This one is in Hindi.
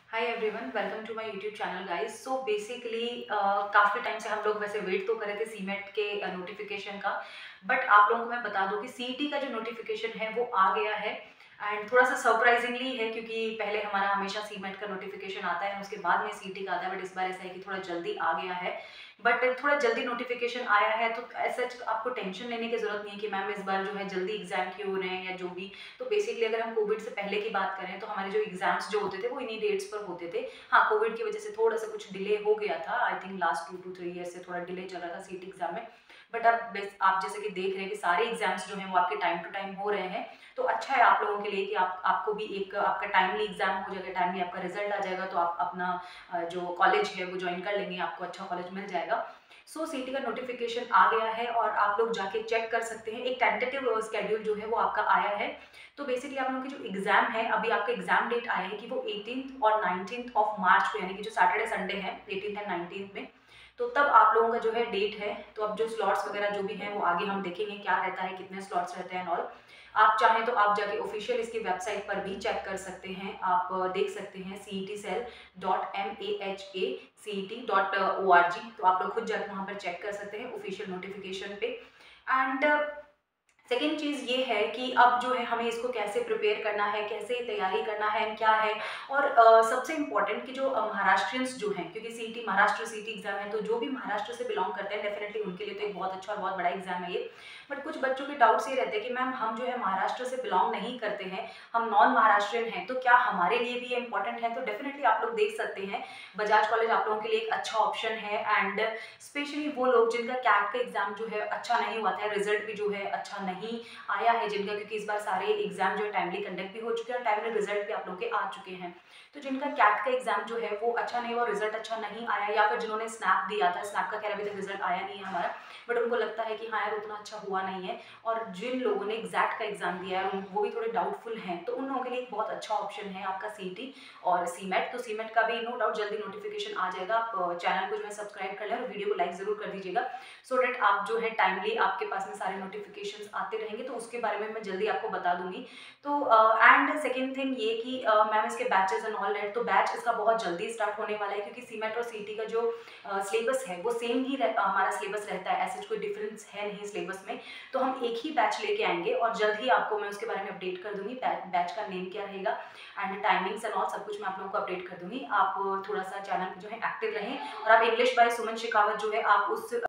Hi everyone, welcome to my YouTube channel guys. So basically काफ़ी टाइम से हम लोग वैसे वेट तो कर रहे थे सीमेट के नोटिफिकेशन का। बट आप लोगों को मैं बता दूं कि सीईटी का जो नोटिफिकेशन है वो आ गया है। एंड थोड़ा सा सरप्राइजिंगली है क्योंकि पहले हमारा हमेशा सीमेट का नोटिफिकेशन आता है और उसके बाद में सीईटी का आता है, बट इस बार ऐसा है कि थोड़ा जल्दी आ गया है। बट थोड़ा जल्दी नोटिफिकेशन आया है तो ऐसा आपको टेंशन लेने की जरूरत नहीं है कि मैम इस बार जो है जल्दी एग्जाम क्यों हो रहे हैं या जो भी। तो बेसिकली अगर हम कोविड से पहले की बात करें तो हमारे जो एग्जाम्स जो होते थे वो इन्हीं डेट्स पर होते थे। हाँ, कोविड की वजह से थोड़ा सा कुछ डिले हो गया था, I think last 2 to 3 year से थोड़ा डिले चल रहा था सीटी एग्जाम में। बट अब आप जैसे कि देख रहे हैं कि सारे एग्जाम्स जो हैं वो आपके टाइम टू टाइम हो रहे हैं। तो अच्छा है आप लोगों के लिए कि आपको भी एक आपका टाइमली एग्जाम हो जाएगा, टाइमली आपका रिजल्ट आ जाएगा, तो आप अपना जो कॉलेज है वो ज्वाइन कर लेंगे, आपको अच्छा कॉलेज मिल जाएगा। सो सीटी का नोटिफिकेशन आ गया है और आप लोग जाके चेक कर सकते हैं। एक टेंटेटिव स्केड्यूल जो है वो आपका आया है। तो बेसिकली आप लोगों की जो एग्जाम है, अभी आपका एग्जाम डेट आया है कि वो 18th और 19th ऑफ मार्च को, यानी कि जो सैटरडे संडे है 18th एंड 19th में। तो तब आप लोगों का जो है डेट है। तो अब जो स्लॉट्स वगैरह जो भी हैं वो आगे हम देखेंगे क्या रहता है, कितने स्लॉट्स रहते हैं और आप चाहें तो आप जाके ऑफिशियल इसकी वेबसाइट पर भी चेक कर सकते हैं। आप देख सकते हैं cetcell.mahac.cet.org। तो आप लोग खुद जाके वहाँ पर चेक कर सकते हैं ऑफिशियल नोटिफिकेशन पे। एंड सेकेंड चीज़ ये है कि अब जो है हमें इसको कैसे प्रिपेयर करना है, कैसे तैयारी करना है, क्या है। और सबसे इम्पोर्टेंट कि जो महाराष्ट्रियंस जो हैं, क्योंकि सीईटी महाराष्ट्र सीईटी एग्जाम है, तो जो भी महाराष्ट्र से बिलोंग करते हैं डेफिनेटली उनके लिए तो एक बहुत अच्छा और बहुत बड़ा एग्जाम है ये। बट कुछ बच्चों के डाउट्स ये रहते हैं कि मैम हम जो है महाराष्ट्र से बिलोंग नहीं करते हैं, हम नॉन महाराष्ट्रियन हैं, तो क्या हमारे लिए भी ये इंपॉर्टेंट है? तो डेफिनेटली आप लोग देख सकते हैं, बजाज कॉलेज आप लोगों के लिए एक अच्छा ऑप्शन है। एंड स्पेशली वो लोग जिनका कैट का एग्जाम जो है अच्छा नहीं हुआ था, रिजल्ट भी जो है अच्छा नहीं आया है जिनका, क्योंकि इस बार सारे एग्जाम जो है टाइमली कंडक्ट भी हो चुके हैं, टाइमली रिजल्ट भी आप लोग के आ चुके हैं। तो जिनका कैट का एग्जाम जो है वो अच्छा नहीं हुआ, रिजल्ट अच्छा नहीं आया, या फिर जिन्होंने स्नैप दिया था, स्नैप का खैर अभी तक रिजल्ट आया नहीं है हमारा, बट उनको लगता है कि हाँ यार उतना अच्छा हुआ नहीं है, और जिन लोगों ने एग्जैक्ट का एग्जाम दिया है वो भी थोड़े डाउटफुल हैं, तो उन लोगों के लिए एक बहुत अच्छा ऑप्शन है आपका सीईटी और सीमेट। तो सीमेट का भी नो डाउट जल्दी नोटिफिकेशन आ जाएगा। आप चैनल को जो है सब्सक्राइब कर लें और वीडियो को लाइक जरूर कर दीजिएगा, सो डैट आप जो है टाइमली आपके पास में सारे नोटिफिकेशंस आते रहेंगे, तो उसके बारे में मैं जल्दी आपको बता दूंगी। तो एंड सेकेंड थिंग ये कि मैम इसके बैचेस एंड ऑल दैट, तो बैच इसका बहुत जल्दी स्टार्ट होने वाला है, क्योंकि सीमेट और सीटी का जो सिलेबस है वो सेम ही हमारा सिलेबस रहता है, ऐसे कोई डिफरेंस है नहीं सिलेबस में। तो हम एक ही बैच लेके आएंगे और जल्द ही आपको मैं उसके बारे में अपडेट कर दूंगी, बैच का नेम क्या रहेगा एंड टाइमिंग्स एंड ऑल सब कुछ मैं आप लोगों को अपडेट कर दूंगी। आप थोड़ा सा चैनल पर जो है एक्टिव रहें, और आप इंग्लिश बाय सुमन शेखावत जो है आप उस